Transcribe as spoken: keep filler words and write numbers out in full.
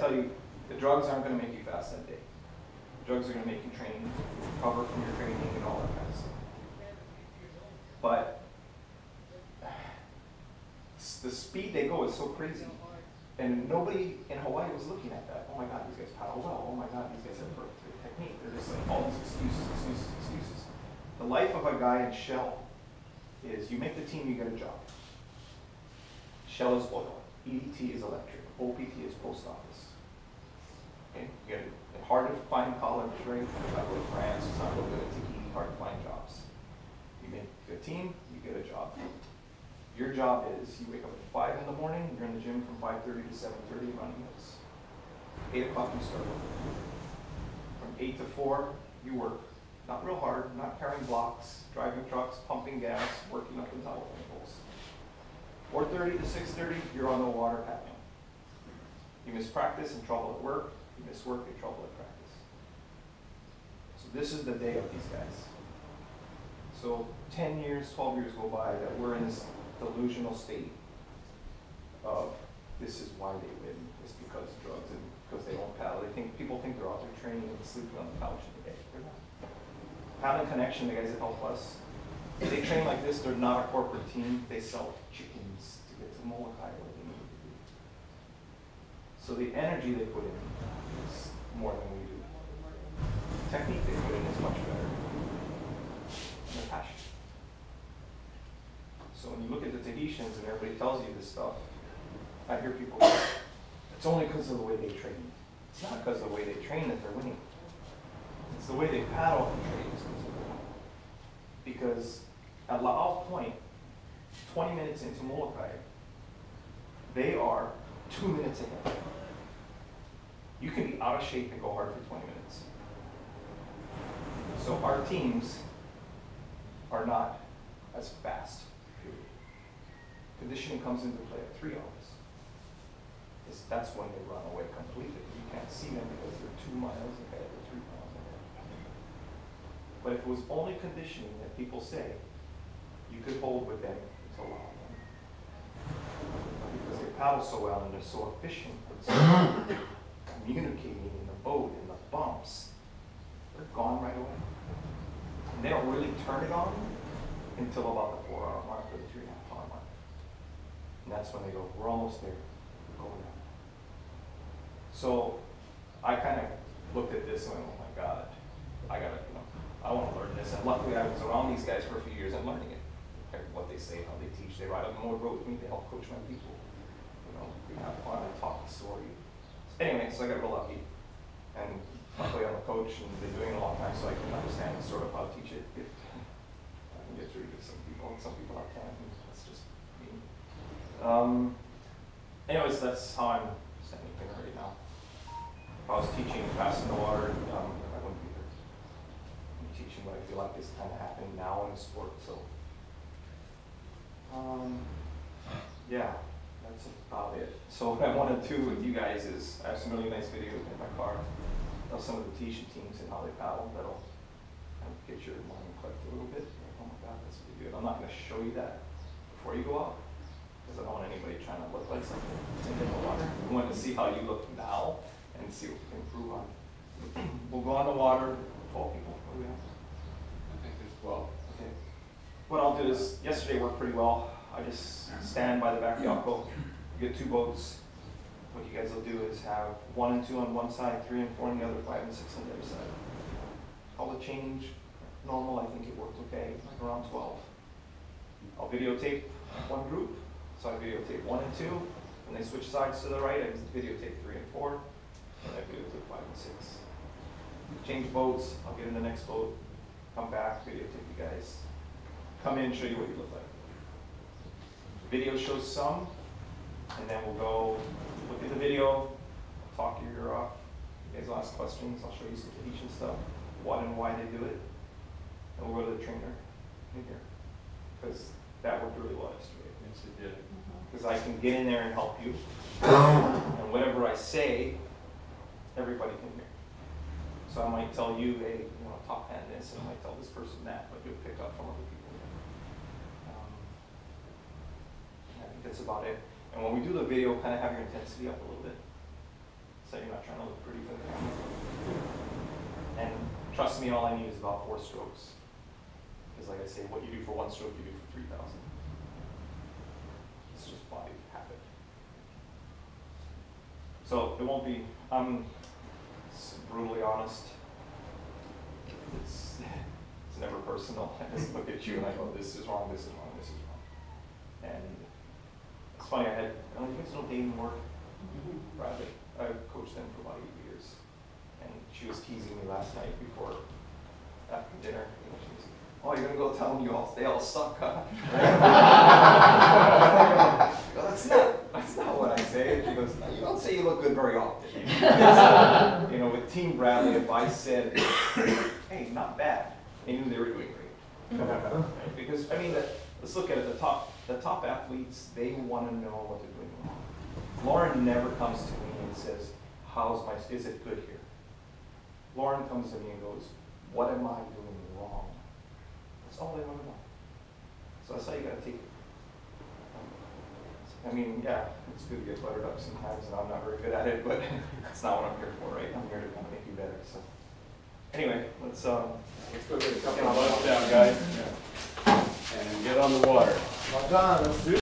tell you, the drugs aren't going to make you fast that day. The drugs are going to make you train, recover from your training and all that kind of stuff. But the speed they go is so crazy. And nobody in Hawaii was looking at that. Oh my God, these guys paddle well. Oh my God, these guys have perfect technique. They're just like all these excuses, excuses, excuses. The life of a guy in Shell is you make the team, you get a job. Shell is oil. E D T is electric. O P T is post office. Okay, you get it. Hard to find college, right? If I go to France, it's not real good at Tahiti, hard to find jobs. You make a team, you get a job. Your job is, you wake up at five in the morning, you're in the gym from five thirty to seven thirty running hills. eight o'clock you start work. From eight to four, you work. Not real hard, not carrying blocks, driving trucks, pumping gas, working up in telephone poles. four thirty to six thirty, you're on the water paddling. You miss practice and trouble at work, you miss work and trouble at practice. So this is the day of these guys. So ten years, twelve years go by that we're in this delusional state of this is why they win. It's because of drugs and because they don't paddle. They think people think they're out there training and sleeping on the couch in the day. They're not. Paddling Connection, the guys that help us, they train like this. They're not a corporate team. They sell chickens to get to Molokai where they need to be. So the energy they put in is more than we do. The technique they put in is much better. And their passion. So when you look at the Tahitians and everybody tells you this stuff, I hear people go, it's only because of the way they train. It's not because of the way they train that they're winning. It's the way they paddle and train is because they're winning. Because at La'au Point, twenty minutes into Molokai, they are two minutes ahead. You can be out of shape and go hard for twenty minutes. So our teams are not as fast. Conditioning comes into play at three hours. It's, that's when they run away completely. You can't see them because they're two miles ahead or three miles ahead. But if it was only conditioning that people say, you could hold with them until long. Because they paddle so well and they're so efficient, and so communicating in the boat, in the bumps, they're gone right away. And they don't really turn it on until about the four hour mark or the three and a half hour mark. And that's when they go, we're almost there, we're going down. So I kind of looked at this and went, oh my God, I gotta, you know, I want to learn this. And luckily I was around these guys for a few years and learning it. What they say, how they teach, they ride on the motor road with me, they help coach my people. You know, we have fun, I talk the story. Anyway, so I got real lucky. And luckily I'm a coach and been doing it a long time so I can understand sort of how to teach it. If I can get through to some people, and some people I can't, and that's just me. Um, anyways, that's how I'm standing here right now. If I was teaching fast in the water, um, I wouldn't be here. I'm teaching what I feel like is kind of happening now in the sport. So, um, yeah, that's about it. So what I want to do with you guys is, I have some really nice videos in my car of some of the Tahitian teams and how they paddle. That'll kind of get your mind clicked a little bit. Oh my God, that's really good. I'm not going to show you that before you go out, because I don't want anybody trying to look like something in the water. I want to see how you look now and see what we can improve on. We'll go on the water. twelve people. What do we have? I think there's twelve. Okay. What I'll do is, yesterday worked pretty well. I just stand by the back of Yako. You get two boats. What you guys will do is have one and two on one side, three and four on the other, five and six on the other side. Call the change normal. I think it worked okay, like around twelve. I'll videotape one group. So I videotape one and two. When they switch sides to the right, I videotape three and four. And I videotape five and six. Change boats. I'll get in the next boat. Come back, videotape you guys. Come in, show you what you look like. The video shows some, and then we'll go look at the video, talk your ear off. You guys will ask questions. I'll show you some Tahitian stuff, what and why they do it. And we'll go to the trainer in here, because that worked really well yesterday. Yes, it did. Because I can get in there and help you, and whatever I say, everybody can hear. So I might tell you, hey, you know, top hand this, and I might tell this person that, but you'll pick up from other people. Um, I think that's about it. And when we do the video, kind of have your intensity up a little bit. Set your trust me, all I need is about four strokes. Because like I say, what you do for one stroke, you do for three thousand. It's just body habit. So it won't be, I'm brutally honest. It's, it's never personal. I just look at you and I go, this is wrong, this is wrong, this is wrong. And it's funny, I had, I don't you guys know Dayton Ward? Bradley. I coached them for about eight years. And she was teasing me last night before, after dinner. You know, she was, oh, you're going to go tell them you all, they all suck, huh? Go, that's not, that's not what I say. And she goes, no, you don't say you look good very often. You know, with Team Bradley, if I said, hey, not bad, they knew they were doing great. Right? Because, I mean, the, let's look at it, the top, the top athletes, they want to know what they're doing wrong. Lauren never comes to me and says, how's my, is it good here? Lauren comes to me and goes, what am I doing wrong? That's all they want to know. So that's how you got to take it. I mean, yeah, it's good to get buttered up sometimes, and I'm not very good at it, but that's not what I'm here for, right? I'm here to kind of make you better. So, anyway, let's um, Let's go get a get couple on of the bucks down, guys. And get on the water. Well done, let's do it.